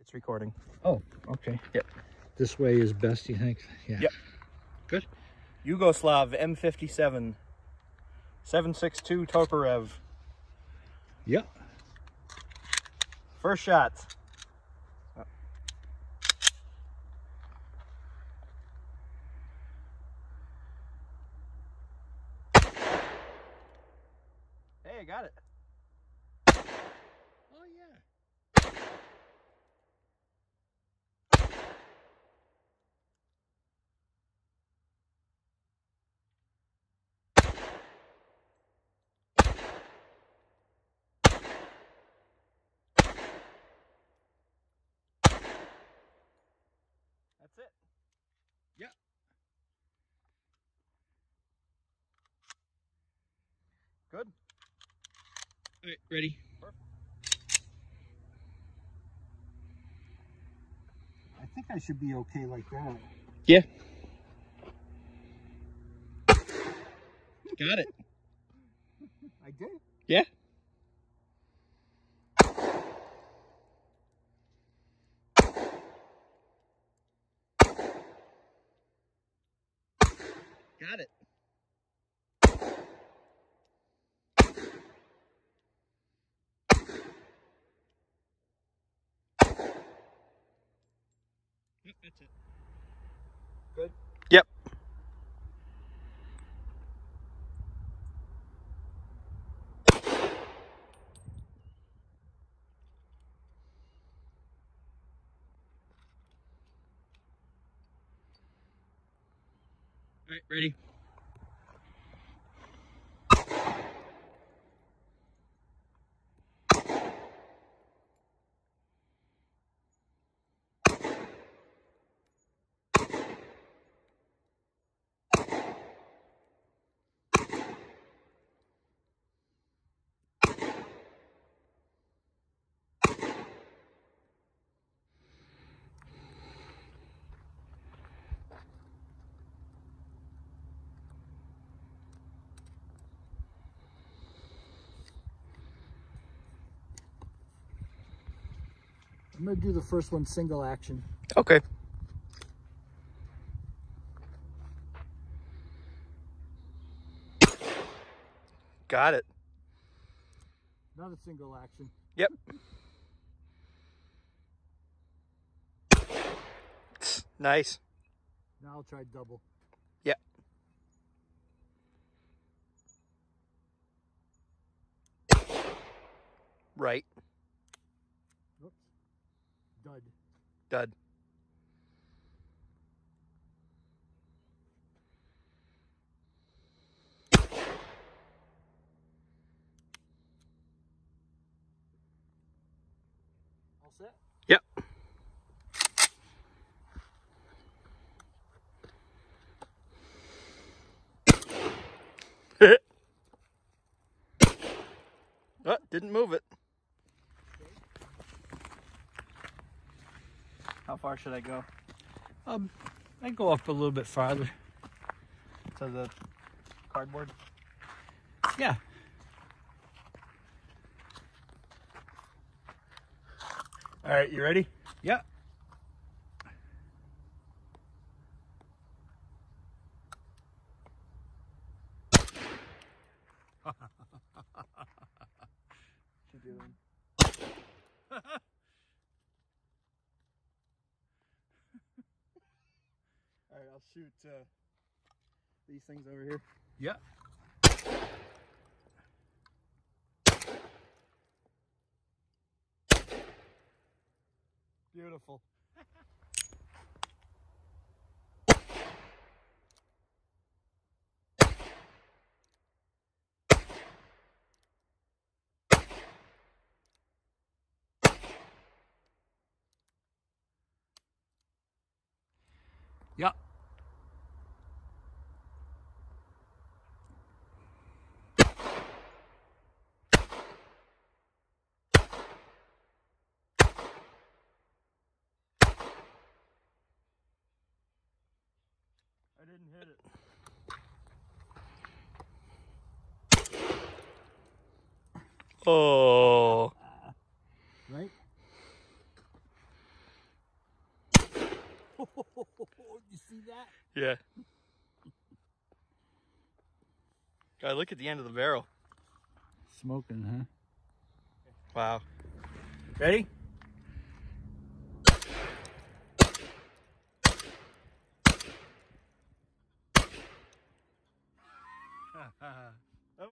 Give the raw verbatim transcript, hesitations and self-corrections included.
It's recording. Oh, okay. Yep. This way is best, you think? Yeah. Yep. Good. Yugoslav M fifty-seven. seven six two Tokarev. Yep. First shot. Oh. Hey, I got it. Oh, yeah. That's it. Yeah. Good. All right, ready? Perfect. I think I should be okay like that. Yeah. Got it. I did? Yeah. Got it. Yep, that's it. Good? Yep. All right, ready? I'm going to do the first one single action. Okay. Got it. Not a single action. Yep. Nice. Now I'll try double. Yep. Right. Oops. Dud. Dud. All set? Yep. Oh, didn't move it. How far should I go? Um, I go up a little bit farther. To the cardboard? Yeah. All right, you ready? Yeah. What you doing? All right, I'll shoot uh, these things over here. Yeah. Beautiful. Yeah. I didn't hit it. Oh. Right? that. Yeah. God, look at the end of the barrel. Smoking, huh? Wow. Ready?